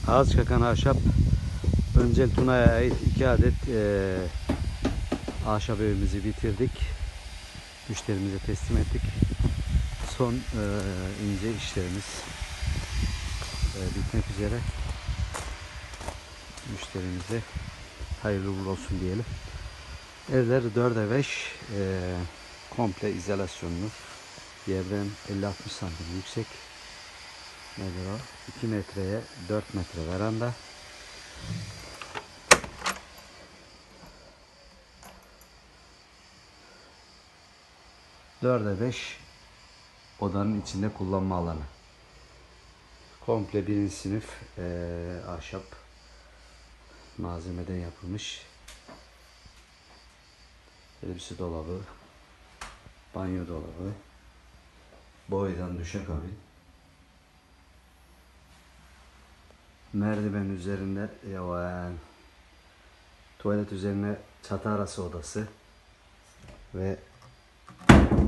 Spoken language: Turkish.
Ağaç kakan ahşap. Öncel Tuna'ya ait 2 adet ahşap evimizi bitirdik. Müşterimize teslim ettik. Son ince işlerimiz bitmek üzere. Müşterimize hayırlı uğurlu olsun diyelim. Evler 4'e 5 komple izolasyonlu. Yerden 50-60 santim yüksek. Nedir o? 2 metreye 4 metre veranda. Dörde 5 odanın içinde kullanma alanı. Komple birinci sınıf ahşap malzemeden yapılmış. Elbise dolabı, banyo dolabı, boydan duşakabin. Merdiven üzerinde tuvalet üzerine çatı arası odası ve